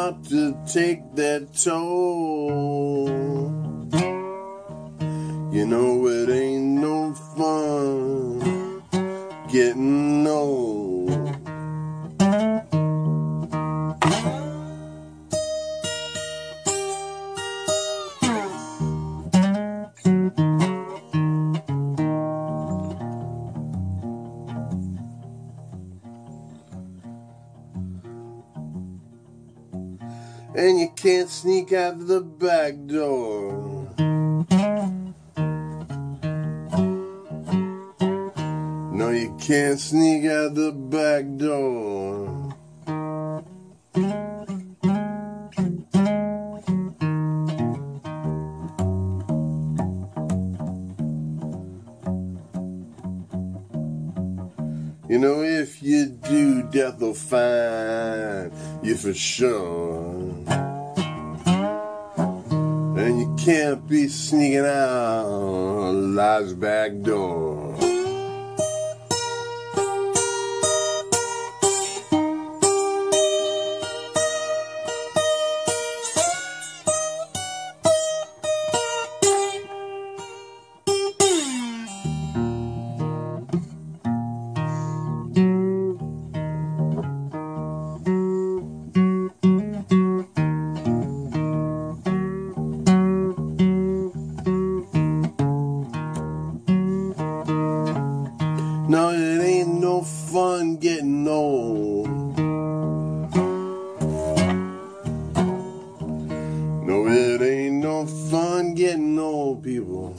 about to take that toll. You know it ain't no fun getting old. And you can't sneak out the back door. No, you can't sneak out the back door. You know, if you do, death will find you for sure. And you can't be sneaking out life's back door. No, it ain't no fun getting old. No, it ain't no fun getting old, people.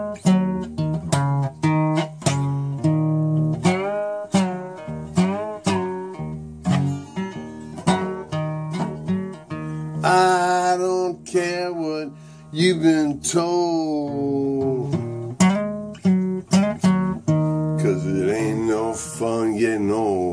I don't care what you've been told, 'cause it ain't no fun getting old.